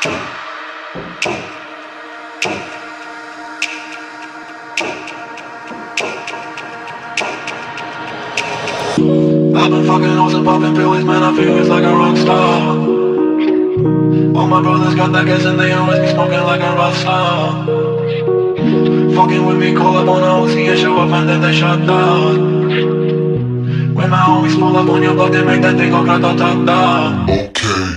I've been fucking hoes and popping pills, man, I feel it's like a rock star. All my brothers got that gas and they always be smoking like a Rockstar. Fucking with me, call up on a OC and show up and then they shut down. When my homies pull up on your block, they make that thing go grata-ta-ta. Okay.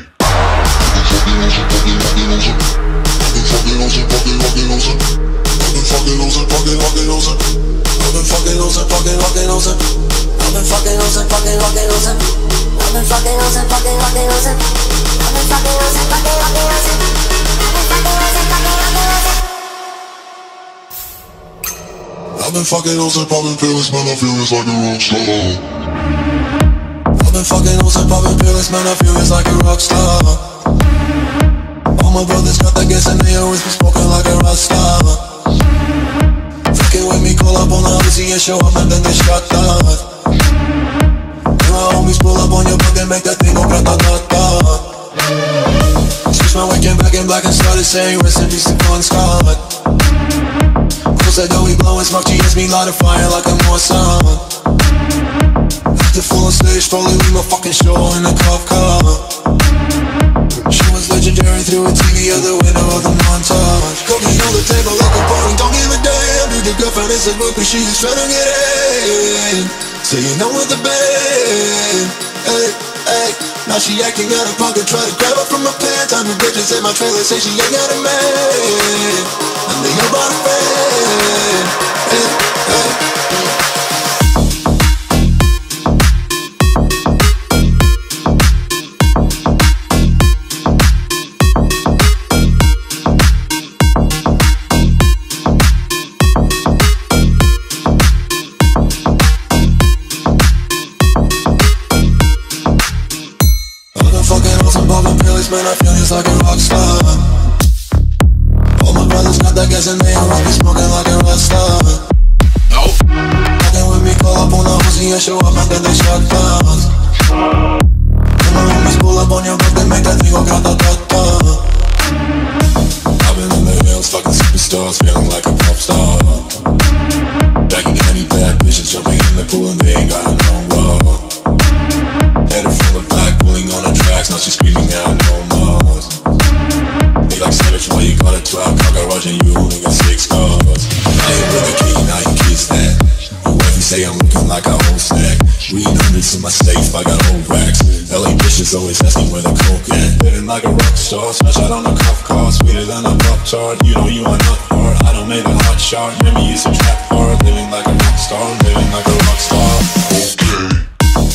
I've been fucking hoes and popping pills, man, I feel it's like a rockstar. I've been fucking hoes and popping pills, man, I feel it's like a rockstar. All my brothers got that gas and they always be smoking like a rockstar. Fucking with me, call up on the Uzi and show up and then they shut down. When my homies pull up on your block and make that thing go grata-ta-ta. Switch my weekend back in black and started saying rest in peace to Bon Scott. Said that we blowin' smoke, she hits me light a fire like I'm on sun. After full on stage, probably leave my fucking show in a cop car. She was legendary through a TV out the window of the montage. Cooking on the table like a party, don't give a damn. Dude, your girlfriend is a groupie, she just tryna get in. Saying I'm with the band, hey, hey. Now she acting out of pocket, try to grab her from my pants. I'm the bitches in my trailer, say she ain't got a man. And they all about a fan, hey, hey. Man, I feel it's like a rockstar. All my brothers got that gas and they always be smoking like a rockstar. Nope. Fucking with me, call up on the Uzi and show up and then they shut down. When my homies pull up on your block, they make that thing go grata-ta-ta. I've been in the hills, fucking superstars, feeling like a pop star. Backing any bad bitches, jumping in the pool and they ain't got no love. Headed full of black, pulling on the tracks, now she's screaming out no more. They like savage, why you got a 12 car garage and you only got 6 cars. I ain't with the key, now you kiss that. Your wife, you say I'm looking like a whole stack. Reading hundreds in my safe, I got old racks. LA bitches always asking where the coke at. Living like a rock star, smash out on a cuff car. Sweeter than a pop chart, you know you are not hard. I don't make a hot shot, maybe it's a trap hard. Living like a rock star, living like a rock star. Okay.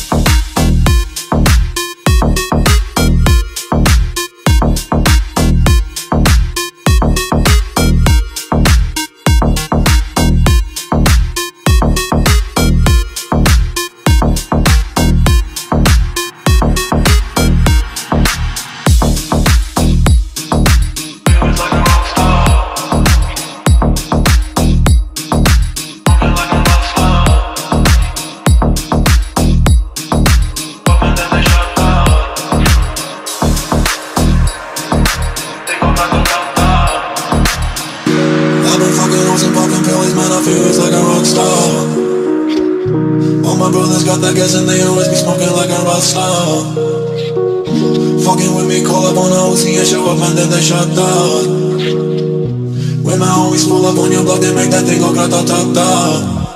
I guess and they always be smoking like a Rockstar. Fucking with me, call up on a OC and show up and then they shut down. When my homies pull up on your block, they make that thing go grata-ta-ta.